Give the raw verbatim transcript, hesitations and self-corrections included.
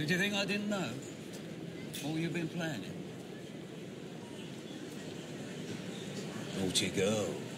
Did you think I didn't know? All you've been planning? Naughty girl.